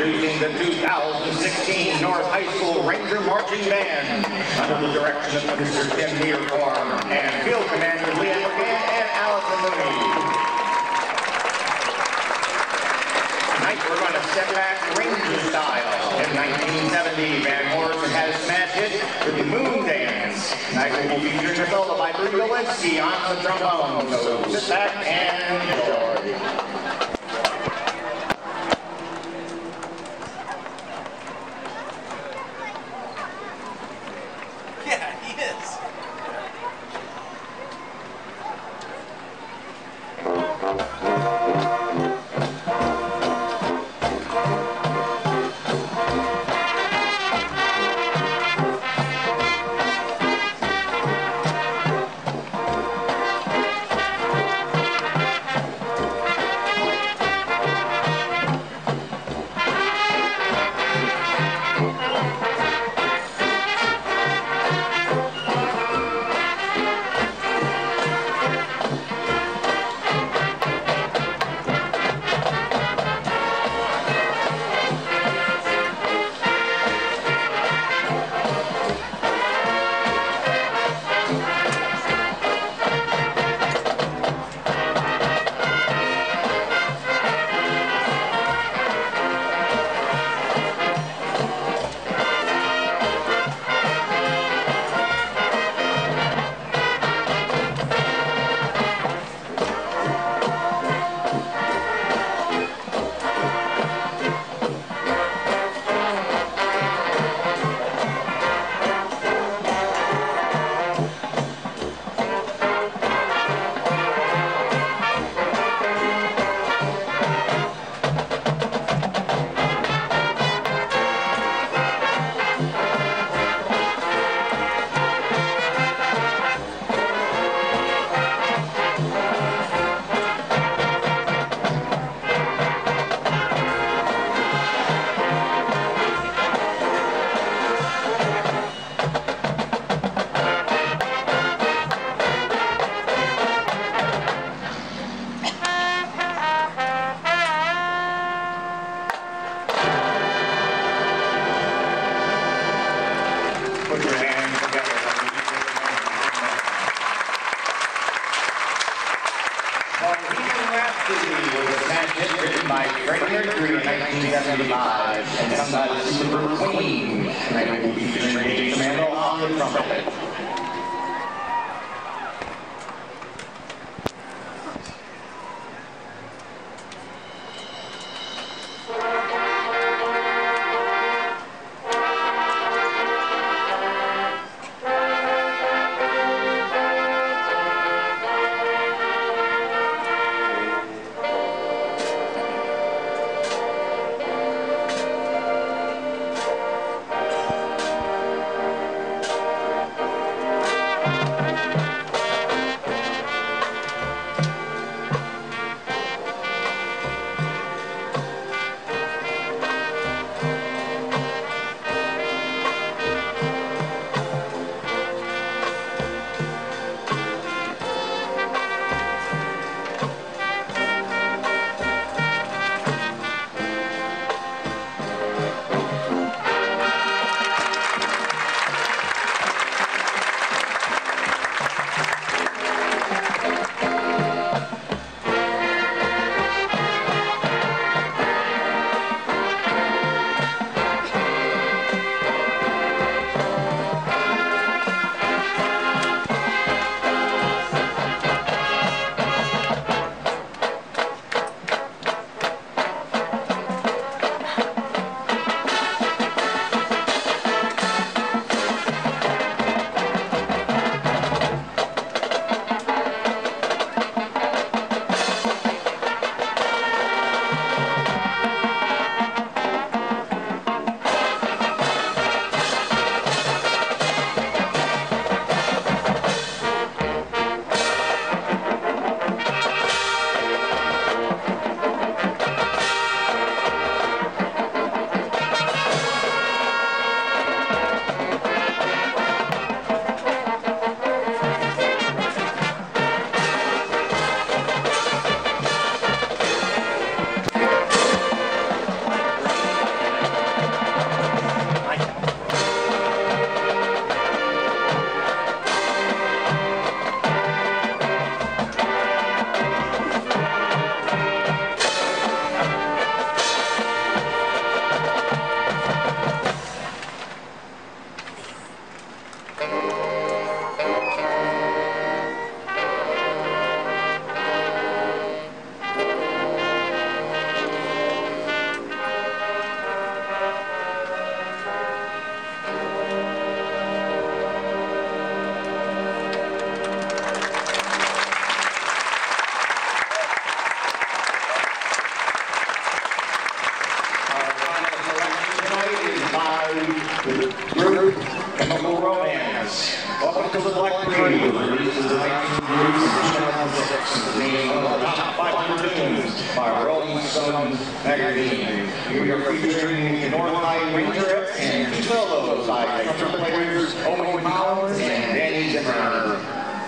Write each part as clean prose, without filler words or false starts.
introducing the 2016 North High School Ranger Marching Band under the direction of Mr. Tim Mearcorn and Field Commanders Leah McCann and Allison Mooney. Tonight we're going to step back Ranger style. In 1970, Van Morrison had a smash hit with the Moon Dance. Tonight we'll be featuring a solo by Bree Golinsky on the trombone. So sit back and enjoy. Written by Freddie Mercury in 1975 and sung by the Super Queen. Tonight we'll be featuring Dave Commando on the trumpet. Group Chemical Romance. Welcome to the Black Parade, released in 192006, named one of the top 500 tunes by Rolling Stones magazine. We are featuring North High Ranger and two solos by trumpet players Owen Collins and Danny Zimmer.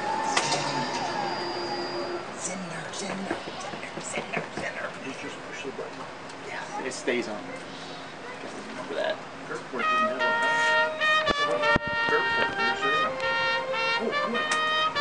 Yeah, it stays on. Remember that. Kirkwood didn't have a Kirkwood, you sure? Oh, good.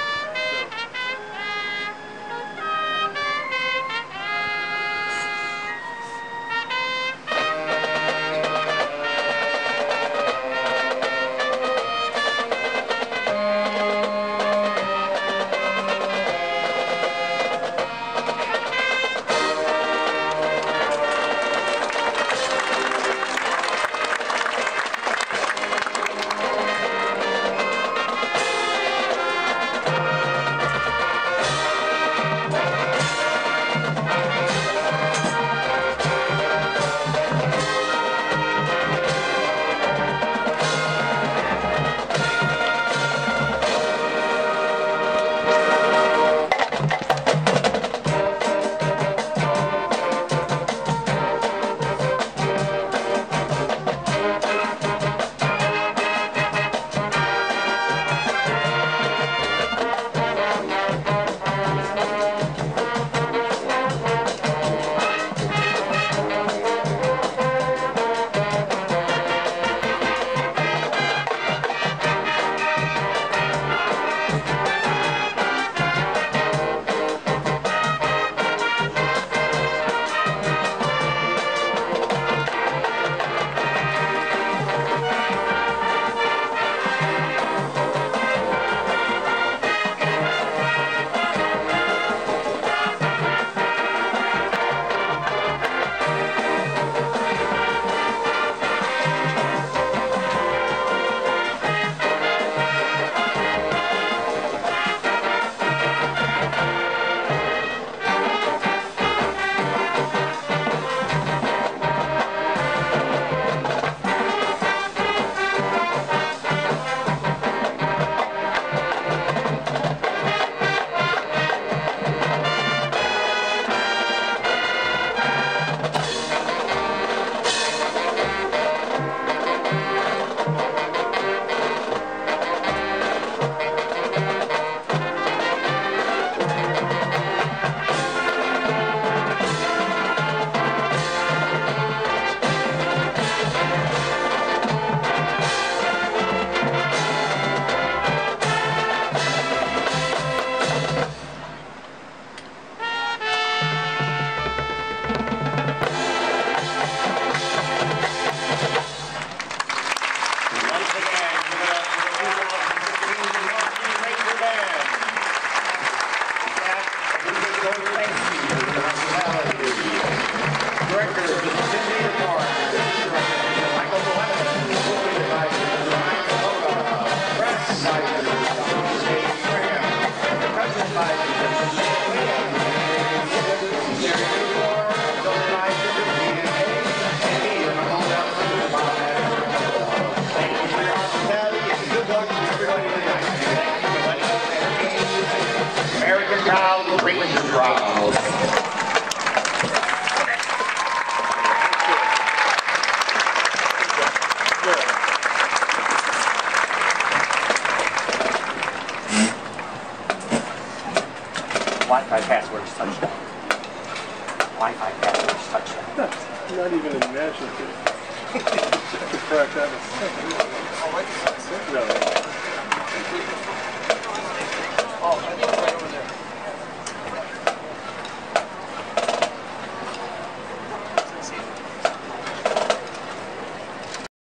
American Proud Ranger Proud. Wi-Fi passwords touchdown. Wi-Fi passwords touchdown. Not even imaginative. To crack that.